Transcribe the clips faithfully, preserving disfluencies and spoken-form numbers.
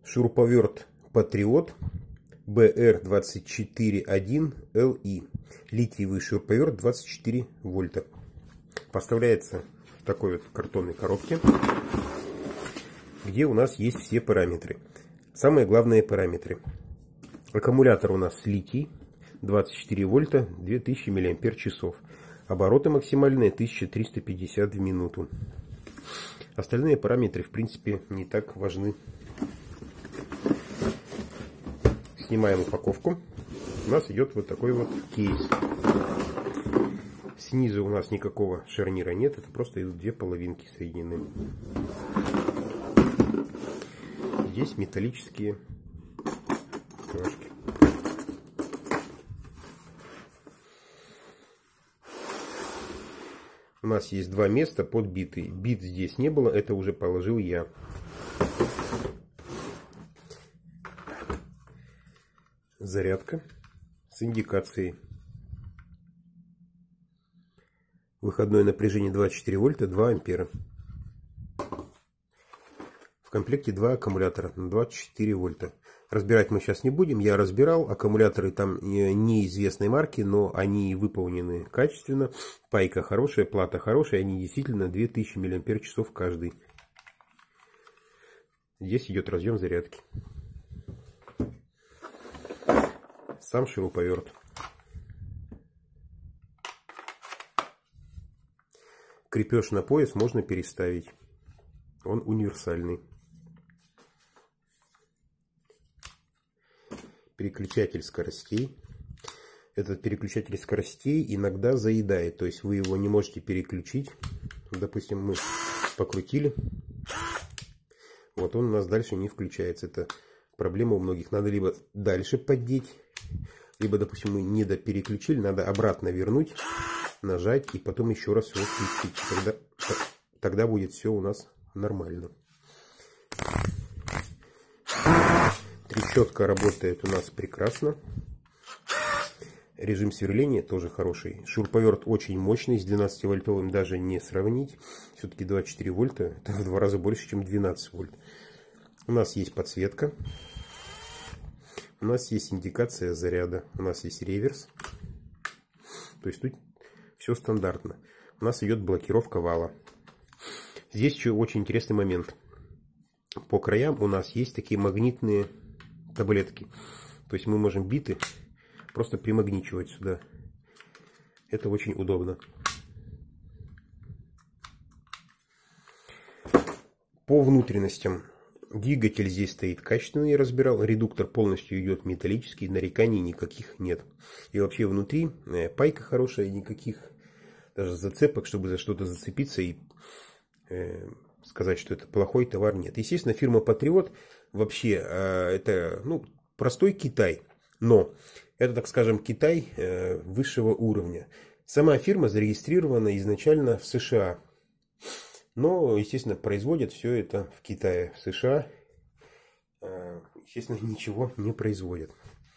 Шуруповерт Патриот бэ эр двадцать четыре один эл и. Литиевый шуруповерт двадцать четыре вольта. Поставляется в такой вот картонной коробке, где у нас есть все параметры. Самые главные параметры. Аккумулятор у нас литий, двадцать четыре вольта, две тысячи миллиампер-часов. Обороты максимальные тысяча триста пятьдесят в минуту. Остальные параметры, в принципе, не так важны. Снимаем упаковку. У нас идет вот такой вот кейс. Снизу у нас никакого шарнира нет. Это просто идут две половинки соединены. Здесь металлические крышки. У нас есть два места под биты. Бит здесь не было, это уже положил я. Зарядка с индикацией. Выходное напряжение двадцать четыре вольта, два ампера. В комплекте два аккумулятора на двадцать четыре вольта. Разбирать мы сейчас не будем. Я разбирал. Аккумуляторы там неизвестной марки, но они выполнены качественно. Пайка хорошая, плата хорошая. Они действительно две тысячи миллиампер-часов каждый. Здесь идет разъем зарядки. Сам шуруповерт. Крепеж на пояс можно переставить. Он универсальный. Переключатель скоростей. Этот переключатель скоростей иногда заедает. То есть вы его не можете переключить. Допустим, мы покрутили. Вот он у нас дальше не включается. Это проблема у многих. Надо либо дальше поддеть, либо, допустим, мы не допереключили. Надо обратно вернуть, нажать и потом еще раз его включить. Тогда, тогда будет все у нас нормально. Трещотка работает у нас прекрасно. Режим сверления тоже хороший. Шуруповерт очень мощный, с двенадцативольтовым даже не сравнить. Все-таки двадцать четыре вольта, это в два раза больше, чем двенадцать вольт. У нас есть подсветка. У нас есть индикация заряда. У нас есть реверс. То есть тут все стандартно. У нас идет блокировка вала. Здесь еще очень интересный момент. По краям у нас есть такие магнитные таблетки. То есть мы можем биты просто примагничивать сюда. Это очень удобно. По внутренностям. Двигатель здесь стоит качественный, я разбирал. Редуктор полностью идет металлический, нареканий никаких нет. И вообще внутри пайка хорошая, никаких даже зацепок, чтобы за что-то зацепиться и э, сказать, что это плохой товар, нет. Естественно, фирма Патриот вообще э, это ну, простой Китай, но это, так скажем, Китай э, высшего уровня. Сама фирма зарегистрирована изначально в США. Но, естественно, производят все это в Китае. В США, естественно, ничего не производят.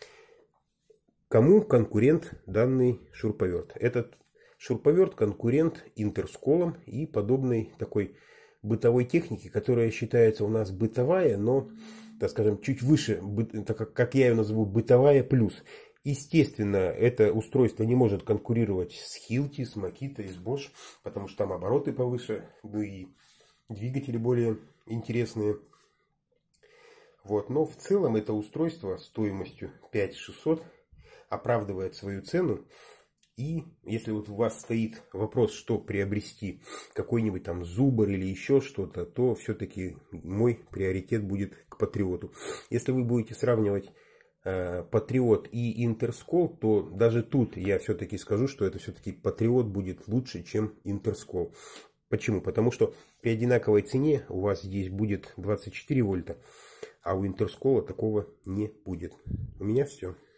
Кому конкурент данный шуруповерт? Этот шуруповерт конкурент интерсколам и подобной такой бытовой техники, которая считается у нас бытовая, но, так скажем, чуть выше, так как я ее назову, бытовая плюс. Естественно, это устройство не может конкурировать с Hilti, с Makita, с Bosch, потому что там обороты повыше, ну и двигатели более интересные. Вот. Но в целом это устройство стоимостью пять тысяч шестьсот оправдывает свою цену. И если вот у вас стоит вопрос, что приобрести, какой-нибудь там Зубр или еще что-то, то все-таки мой приоритет будет к Патриоту. Если вы будете сравнивать Патриот и Интерскол, то даже тут я все-таки скажу, что это все-таки Патриот будет лучше, чем Интерскол. Почему? Потому что при одинаковой цене у вас здесь будет двадцать четыре вольта, а у Интерскола такого не будет. У меня все.